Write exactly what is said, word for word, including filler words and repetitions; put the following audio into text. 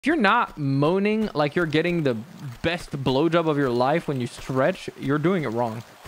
If you're not moaning like you're getting the best blowjob of your life when you stretch, you're doing it wrong.